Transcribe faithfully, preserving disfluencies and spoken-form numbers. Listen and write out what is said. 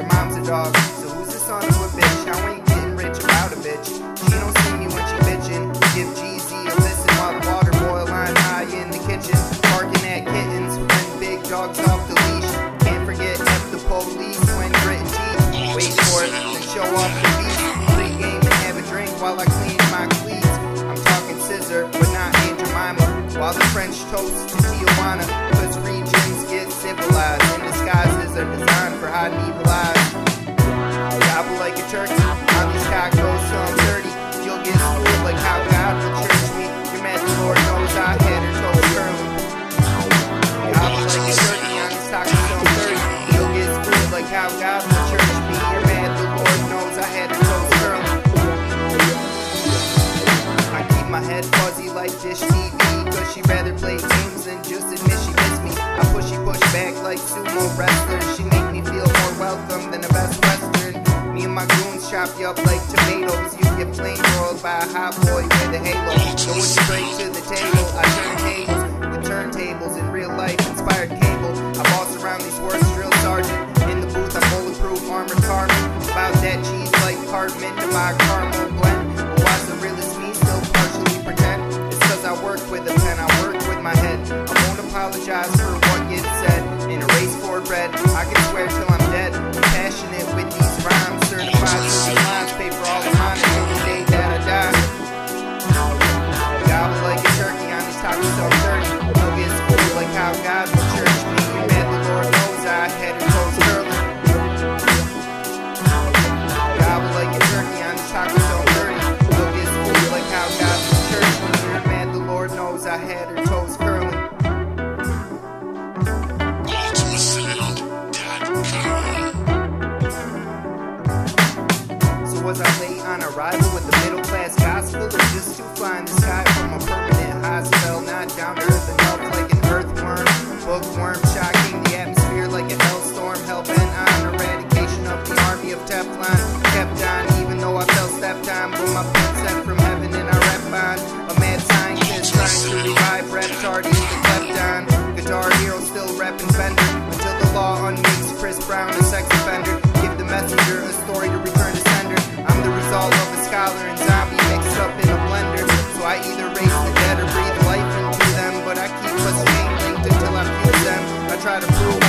your mom's a dog. So who's the son of a bitch? How ain't getting rich about a bitch? She don't see me when she bitchin'. Give Jeezy a listen while the water boil. I'm high in the kitchen, barking at kittens when big dogs off the leash. Can't forget F the police when gritting teeth. Wait for it, then show off the beat. Play game and have a drink while I clean my cleats. I'm talking scissor, but not Aunt Jemima. While the French toast to Tijuana, cause regions get civilized. And disguises are designed for hiding evil eyes. Gobble like a turkey, on these cockroaches so I'm dirty. You'll get schooled like how God will church me. You're mad the Lord knows I had her toes curling. Gobble like a turkey, on these tacos so I'm dirty. You'll get schooled like how God will church me. You're mad the Lord knows I had her toes curling. I keep my head fuzzy like Dish T V, cause she rather play games than just admit she miss me. I pushy push back like sumo wrestlers. She make me feel more welcome than the best western. Me and my goons chop you up like tomatoes. You get flame rolled by a hot boy with a halo. Going straight to the table, I turn tables with turntables in real life inspired cable. I boss around these worst drill sergeant. In the booth I'm bulletproof armored carbon. About that cheese like Cartman to my caramel blend. But why's the realest me still partially pretend? It's cause I work with a pen, I work with my head. I won't apologize for what gets said. In a race for bread, I can swear till I'm dead. I'm passionate with these rhymes, certified for these lines. Pay for all of mine until the day that I die. Gobble like a turkey on these tacos so dirty. You'll get schooled like how God will church me. You're mad the Lord knows I had her toes curling. Gobble like a turkey on these tacos so dirty. You'll get schooled like how God will church me. You're mad the Lord knows I had her toes curling. Was I late on arrival with the middle class gospel, or just too fly in the sky from a permanent high spell? Not down to earth enough like an earthworm, bookworm, shocking the atmosphere like a hellstorm. Hell-bent on eradication of the army of Teflon. Kept on even though I fell stepped on, but my pen sent from heaven and I rep on. A mad scientist trying to revive rap, tardy the klepton. Guitar hero still repping Fender until the law unmakes Chris Brown a sex offender. Give the messenger a story to return to sender. I'm the result of a scholar and zombie mixed up in a blender. So I either raise the dead or breathe life into them, but I keep us chain linked until I fuse them. I try to prove